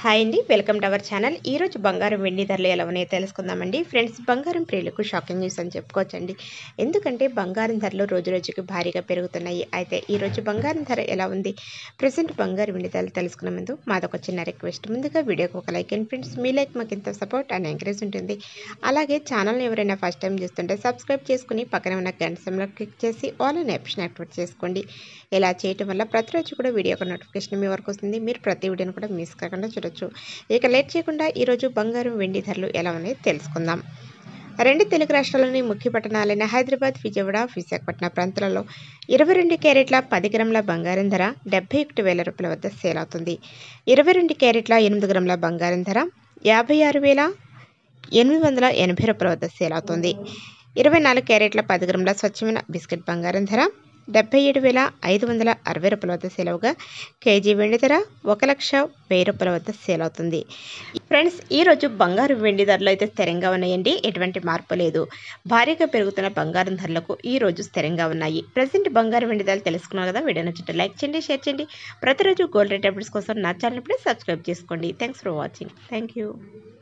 Hi అండి, welcome to our channel. ఈరోజు బంగారం వెండి ధరలు ఎలా ఉన్నాయో తెలుసుకుందామండి. ఫ్రెండ్స్, బంగారం ప్రియులకు షాకింగ్ న్యూస్ అని చెప్పుకోవచ్చండి. ఎందుకంటే బంగారం ధరలు రోజు రోజుకి భారీగా పెరుగుతున్నాయి. అయితే ఈరోజు బంగారం ధర ఎలా ఉంది, ప్రజెంట్ బంగారం వెండి ధరలు తెలుసుకునే ముందు మాదొక చిన్న రిక్వెస్ట్. ముందుగా వీడియోకి ఒక లైక్ అండ్ ఫ్రెండ్స్, మీ లైక్ మాకు ఎంతో సపోర్ట్ అండ్ ఎంకరేజ్ ఉంటుంది. అలాగే ఛానల్ని ఎవరైనా ఫస్ట్ టైం చూస్తుంటే సబ్స్క్రైబ్ చేసుకుని పక్కన ఉన్న గంట సింబల్ క్లిక్ చేసి ఆల్ అనే ఆప్షన్ యాక్టివేట్ చేసుకోండి. ఇలా చేయడం వల్ల ప్రతిరోజు కూడా వీడియో ఒక నోటిఫికేషన్ మీ వరకు వస్తుంది. మీరు ప్రతి వీడియోని కూడా మిస్ కాకుండా చూడొచ్చు. ఇక లేట్ చేయకుండా ఈరోజు బంగారం వెండి ధరలు ఎలా ఉన్నాయో తెలుసుకుందాం. రెండు తెలుగు రాష్ట్రాల్లోని ముఖ్య పట్టణాలైన హైదరాబాద్, విజయవాడ, విశాఖపట్నం ప్రాంతాలలో 22 క్యారెట్ల 10 గ్రాముల బంగారం ధర 71,000 రూపాయల వద్ద సేల్ అవుతుంది. 22 క్యారెట్ల 8 గ్రాముల బంగారం ధర 56,880 రూపాయల వద్ద సేల్ అవుతుంది. 24 క్యారెట్ల 10 గ్రాముల స్వచ్ఛమైన బిస్కెట్ బంగారం ధర 77,560 రూపాయల వద్ద సేల్ అవగా, కేజీ వెండి ధర 1,01,000 రూపాయల వద్ద సేల్ అవుతుంది. ఫ్రెండ్స్, ఈరోజు బంగారు వెండి ధరలు అయితే స్థిరంగా ఉన్నాయండి. ఎటువంటి మార్పు లేదు. భారీగా పెరుగుతున్న బంగారం ధరలకు ఈ రోజు స్థిరంగా ఉన్నాయి. ప్రజెంట్ బంగారు వెండి ధరలు తెలుసుకున్నారు కదా. వీడియో నచ్చితే లైక్ చేయండి, షేర్ చేయండి. ప్రతిరోజు గోల్డ్ రేట్ అప్డేట్స్ కోసం నా ఛానల్ ఇప్పుడే సబ్స్క్రైబ్ చేసుకోండి. Thanks for watching. Thank you.